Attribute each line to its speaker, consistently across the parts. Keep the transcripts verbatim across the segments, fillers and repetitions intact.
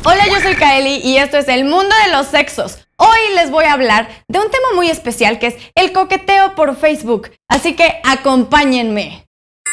Speaker 1: Hola, yo soy Kaeli y esto es El Mundo de los Sexos. Hoy les voy a hablar de un tema muy especial que es el coqueteo por Facebook. Así que acompáñenme.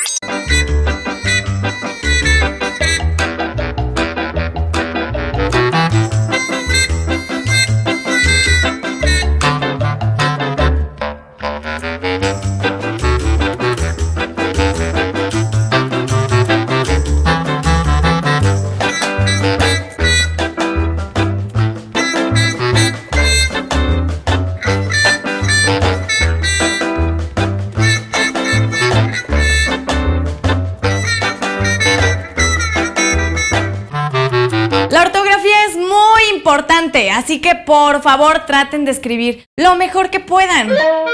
Speaker 1: La ortografía es muy importante, así que por favor traten de escribir lo mejor que puedan.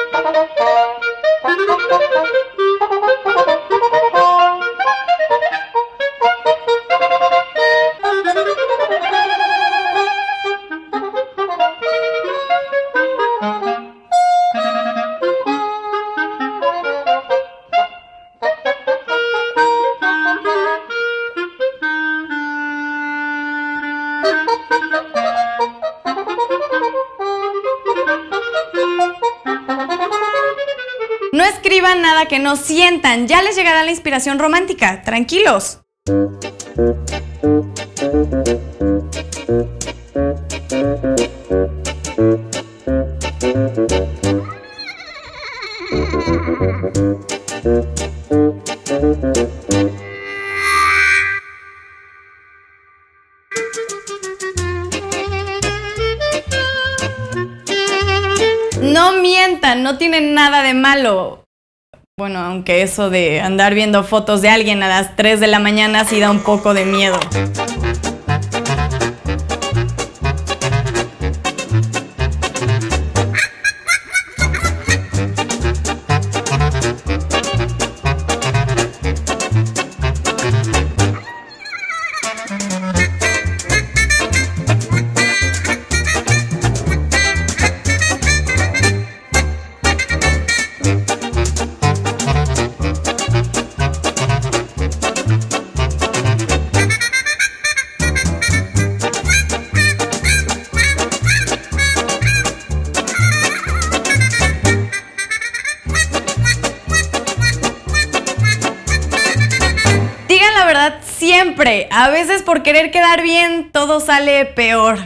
Speaker 1: No escriban nada que no sientan, ya les llegará la inspiración romántica, tranquilos. No mientan, no tienen nada de malo. Bueno, aunque eso de andar viendo fotos de alguien a las tres de la mañana sí da un poco de miedo. La verdad siempre, a veces por querer quedar bien todo sale peor.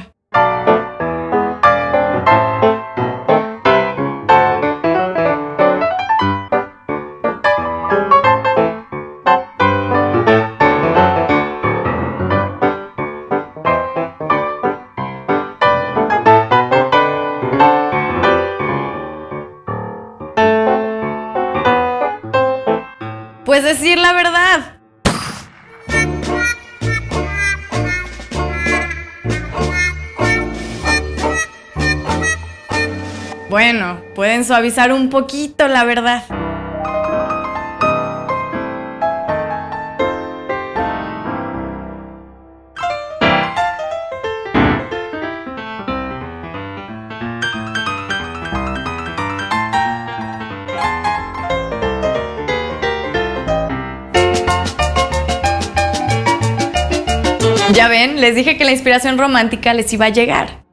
Speaker 1: Pues decir la verdad. Bueno, pueden suavizar un poquito, la verdad. Ya ven, les dije que la inspiración romántica les iba a llegar.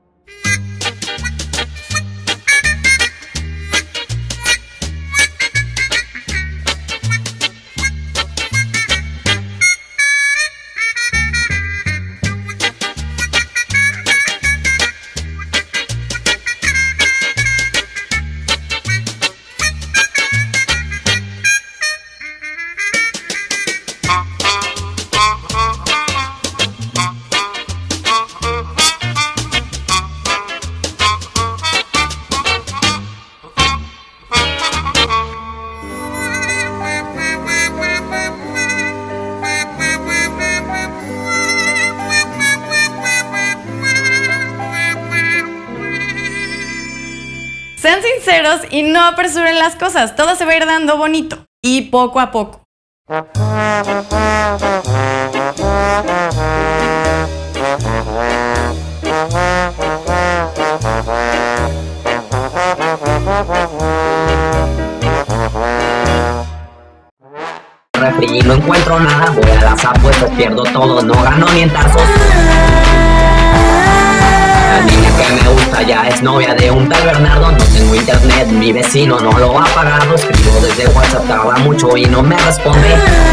Speaker 1: Sean sinceros y no apresuren las cosas, todo se va a ir dando bonito y poco a poco.
Speaker 2: Refri, no encuentro nada, voy a las apuestas, pierdo todo, no gano ni en tazos. esa ya es novia de un tal Bernardo. No tengo internet, mi vecino no lo ha pagado. Escribo desde WhatsApp, tarda mucho y no me responde.